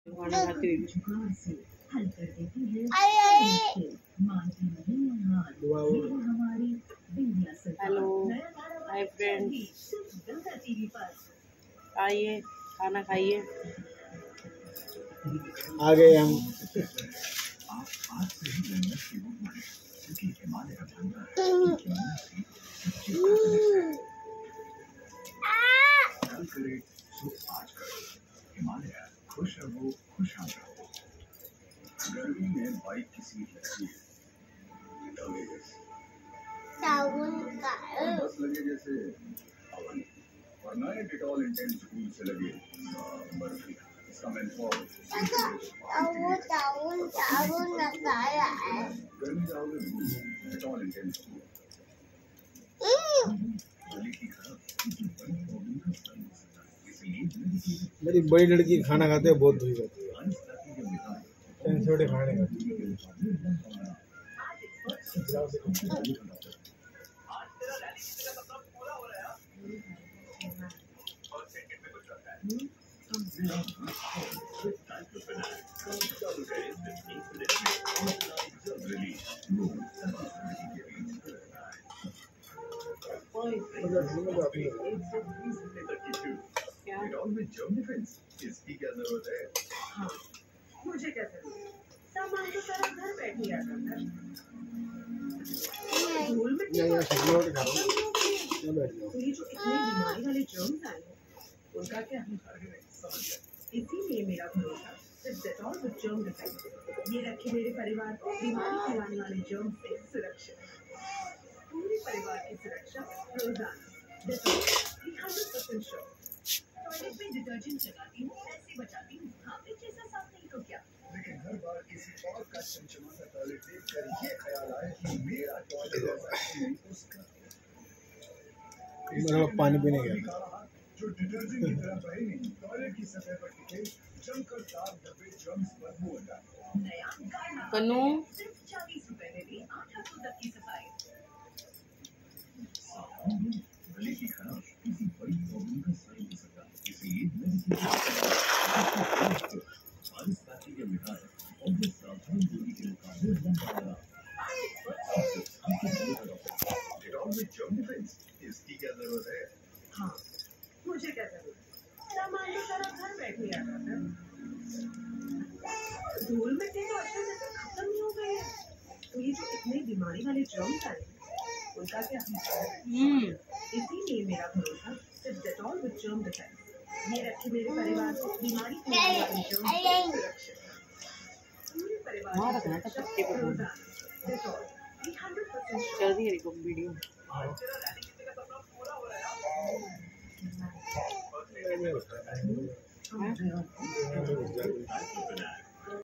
खाना खाती हुई। हेलो हाय फ्रेंड्स, आइए खाना खाइए। आ गए हम। खुश रहो, खुशहाल रहो। गर्मी में बाइक की सीट लगती है, बस लगे जैसे हवन, वरना ये डिटॉल इंटेंस धूल से लगे बर्फी। इसका मेंथॉल गर्मी जाओगे धूल, डिटॉल इंटेंस धूल। मेरी बड़ी लड़की खाना खाते हैं बहुत धुई जाती है, छोटे खाने खाती है। इसकी क्या जरूरत है? हाँ, मुझे क्या जरूरत? सामान तो सारा घर बैठे आता था। धूल मिट्टी तो ये जो इतने बीमारी वाले जर्म्स आए हैं, उनका क्या? इसीलिए मेरा भरोसा सिर्फ डेटॉल विद जर्म डिफेक्ट। ये रखे मेरे परिवार को बीमारी फैलाने वाले जर्म से सुरक्षित। पूरे परिवार की सुरक्षा रोजाना डेटॉल 100% श्योर। टॉयलेट में डिटर्जेंट लगाती हूँ, पैसे बचाती हूँ। हाँ, जैसा साफ नहीं तो क्या, लेकिन हर बार किसी और का चमचमाता टॉयलेट देखकर ये ख्याल आया कि मेरा टॉयलेट ऐसा नहीं उसका। पानी पीने गया जो डिटर्जेंट की तरह बहे नहीं, टॉयलेट की सतह पर टिके, जमकर दाग धब्बे जर्म्स बदबू हो जाए। नया कन्नू सिर्फ 40 रुपए में भी 8 हफ्तों तक की सफाई। गले की खराश किसी बड़ी प्रॉब्लम का साइन हो सकता है, इसलिए बारिश काटी के मिठाई और जो सावधान दूरी के मुकाबले इसकी क्या जरूरत है? हाँ, मुझे क्या जरूरत? सामान तो सारा घर बैठे आता था। धूल मिट्टी तो अच्छा जैसे खत्म नहीं हो गई है, तो ये जो इतने बीमारी वाले जर्म्स आए उनका क्या? इसीलिए मेरा भरोसा सिर्फ डेटॉल विद जर्म डिफेक्ट। ये रखे मेरे परिवार को बीमारी फैलाने वाले जर्म्स से सुरक्षित। पूरे परिवार की सुरक्षा रोजाना डेटॉल 100% चल रही है वीडियो।